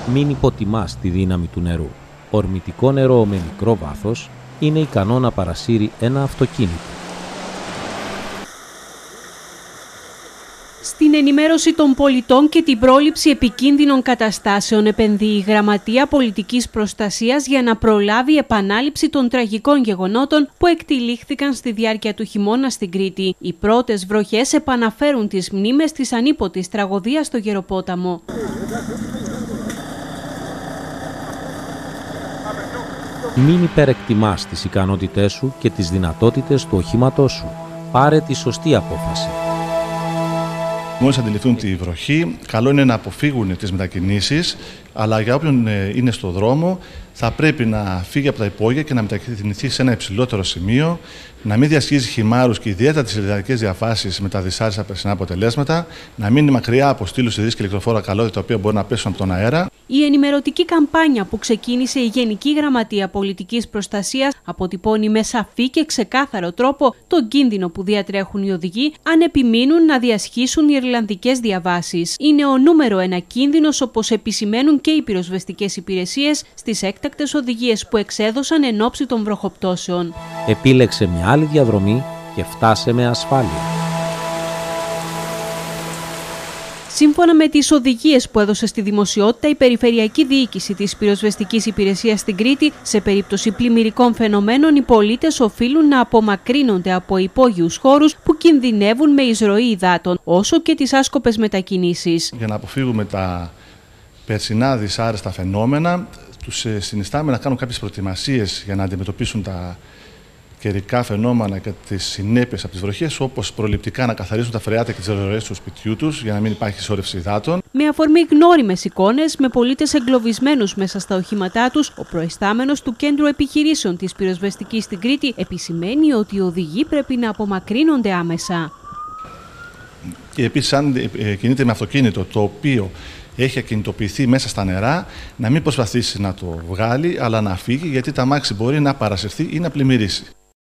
Μην υποτιμάς τη δύναμη του νερού. Ορμητικό νερό με μικρό βάθος είναι ικανό να παρασύρει ένα αυτοκίνητο. Στην ενημέρωση των πολιτών και την πρόληψη επικίνδυνων καταστάσεων επενδύει η Γραμματεία Πολιτικής Προστασίας για να προλάβει επανάληψη των τραγικών γεγονότων που εκτυλίχθηκαν στη διάρκεια του χειμώνα στην Κρήτη. Οι πρώτες βροχές επαναφέρουν τις μνήμες της ανίποτης τραγωδίας στο Γεροπόταμο. Μην υπερεκτιμάς τις ικανότητές σου και τις δυνατότητες του οχήματός σου. Πάρε τη σωστή απόφαση. Μόλις αντιληφθούν τη βροχή, καλό είναι να αποφύγουν τις μετακινήσεις, αλλά για όποιον είναι στο δρόμο θα πρέπει να φύγει από τα υπόγεια και να μετακινηθεί σε ένα υψηλότερο σημείο, να μην διασχίζει χυμάρους και ιδιαίτερα τις ιδεατικές διαφάσεις με τα δυσάρεστα περσινά αποτελέσματα, να μείνει μακριά από στήλους ειδής και ηλεκτροφόρα καλώδια τα οποία μπορούν να πέσουν από τον αέρα. Η ενημερωτική καμπάνια που ξεκίνησε η Γενική Γραμματεία Πολιτικής Προστασίας αποτυπώνει με σαφή και ξεκάθαρο τρόπο τον κίνδυνο που διατρέχουν οι οδηγοί αν επιμείνουν να διασχίσουν οι ιρλανδικές διαβάσεις. Είναι ο νούμερο ένα κίνδυνος, όπως επισημαίνουν και οι πυροσβεστικές υπηρεσίες στις έκτακτες οδηγίες που εξέδωσαν εν ώψη των βροχοπτώσεων. Επίλεξε μια άλλη διαδρομή και φτάσε με ασφάλεια. Σύμφωνα με τις οδηγίες που έδωσε στη δημοσιότητα η Περιφερειακή Διοίκηση της Πυροσβεστικής Υπηρεσίας στην Κρήτη, σε περίπτωση πλημμυρικών φαινομένων, οι πολίτες οφείλουν να απομακρύνονται από υπόγειους χώρους που κινδυνεύουν με εισρωή υδάτων, όσο και τις άσκοπες μετακινήσεις. Για να αποφύγουμε τα περσινά δυσάρεστα φαινόμενα, τους συνιστάμε να κάνουν κάποιες προετοιμασίες για να αντιμετωπίσουν τα καιρικά φαινόμενα και τις συνέπειες από τις βροχές, όπως προληπτικά να καθαρίσουν τα φρεάτια και τις ροές του σπιτιού τους για να μην υπάρχει σώρευση υδάτων. Με αφορμή γνώριμες εικόνες με πολίτες εγκλωβισμένους μέσα στα οχήματά τους, ο προϊστάμενος του Κέντρου Επιχειρήσεων της Πυροσβεστικής στην Κρήτη επισημαίνει ότι οι οδηγοί πρέπει να απομακρύνονται άμεσα. Και επίσης, αν κινείται με αυτοκίνητο το οποίο έχει ακινητοποιηθεί μέσα στα νερά, να μην προσπαθήσει να το βγάλει, αλλά να φύγει, γιατί το αμάξι μπορεί να παρασυρθεί ή να πλημμυρίσει.